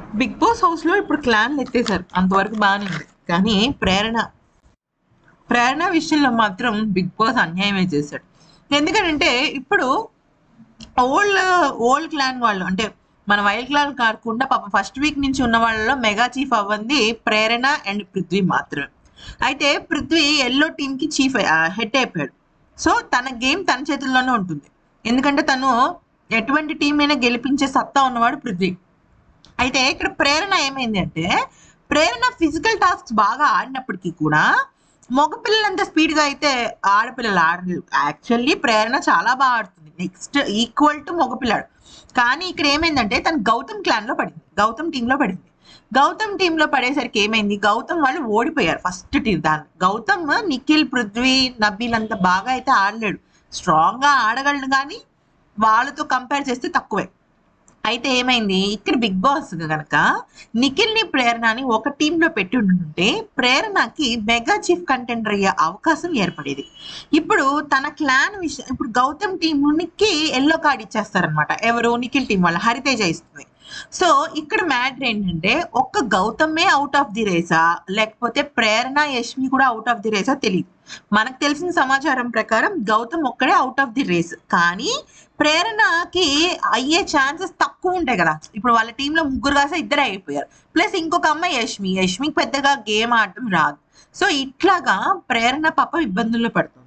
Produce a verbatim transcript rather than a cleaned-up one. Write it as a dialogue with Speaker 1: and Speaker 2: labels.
Speaker 1: Big boss house లో ఇప్పుడు క్లాన్లు ఎత్తేసారు, అంతవరకు బాగానే ఉంది. కానీ ప్రేరణ ప్రేరణ విషయంలో మాత్రం బిగ్ బాస్ అన్యాయమే చేశాడు. ఎందుకంటే ఇప్పుడు ఓల్డ్ ఓల్డ్ క్లాన్ వాళ్ళు, అంటే మన వైల్డ్ క్లాన్ కాకుండా పాప ఫస్ట్ వీక్ నుంచి ఉన్న వాళ్ళలో మెగా చీఫ్ అవ్వంది ప్రేరణ అండ్ పృథ్వీ మాత్రమే. అయితే పృథ్వీ ఎల్లో టీమ్ కి చీఫ్ హెడ్ అయిపోయాడు. సో తన గేమ్ తన చేతుల్లోనే ఉంటుంది, ఎందుకంటే తను ఎటువంటి టీం అయినా గెలిపించే సత్తా ఉన్నవాడు పృథ్వీ. అయితే ఇక్కడ ప్రేరణ ఏమైంది అంటే, ప్రేరణ ఫిజికల్ టాస్క్స్ బాగా ఆడినప్పటికీ కూడా మగపిల్లలంత స్పీడ్గా అయితే ఆడపిల్లలు ఆడలేదు. యాక్చువల్లీ ప్రేరణ చాలా బాగా ఆడుతుంది, నెక్స్ట్ ఈక్వల్ టు మగపిల్లాడు. కానీ ఇక్కడ ఏమైందంటే తను గౌతమ్ క్లాన్ లో పడింది, గౌతమ్ టీంలో పడింది. గౌతమ్ టీంలో పడేసరికి ఏమైంది, గౌతమ్ వాళ్ళు ఓడిపోయారు ఫస్ట్ టీం. దాన్ని గౌతమ్ నిఖిల్ పృథ్వీ నబీల్ అంత బాగా అయితే ఆడలేడు, స్ట్రాంగ్ గా ఆడగలడు కానీ వాళ్ళతో కంపేర్ చేస్తే తక్కువే. అయితే ఏమైంది, ఇక్కడ బిగ్ బాస్ కనుక నిఖిల్ని ప్రేరణని ఒక టీంలో పెట్టి ఉంటుంటే ప్రేరణకి మెగా చీఫ్ కంటెండర్ అయ్యే అవకాశం ఏర్పడేది. ఇప్పుడు తన క్లాన్ విషయం, ఇప్పుడు గౌతమ్ టీంకి ఎల్లో కార్డ్ ఇచ్చేస్తారనమాట. ఎవరు, నిఖిల్ టీం వాళ్ళ హరితేజ ఇస్తుంది. సో ఇక్కడ మ్యాటర్ ఏంటంటే, ఒక్క గౌతమే అవుట్ ఆఫ్ ది రేసా లేకపోతే ప్రేరణ యష్మి కూడా అవుట్ ఆఫ్ ది రేసా తెలియదు. మనకు తెలిసిన సమాచారం ప్రకారం గౌతమ్ ఒక్కడే అవుట్ ఆఫ్ ది రేస్. కానీ ప్రేరణకి అయ్యే ఛాన్సెస్ తక్కువ ఉంటాయి కదా. ఇప్పుడు వాళ్ళ టీంలో ముగ్గురు కాసే ఇద్దరే అయిపోయారు, ప్లస్ ఇంకొక అమ్మాయి యష్మి. యష్మికి పెద్దగా గేమ్ ఆడటం రాదు. సో ఇట్లాగా ప్రేరణ పాప ఇబ్బందుల్లో పడుతుంది.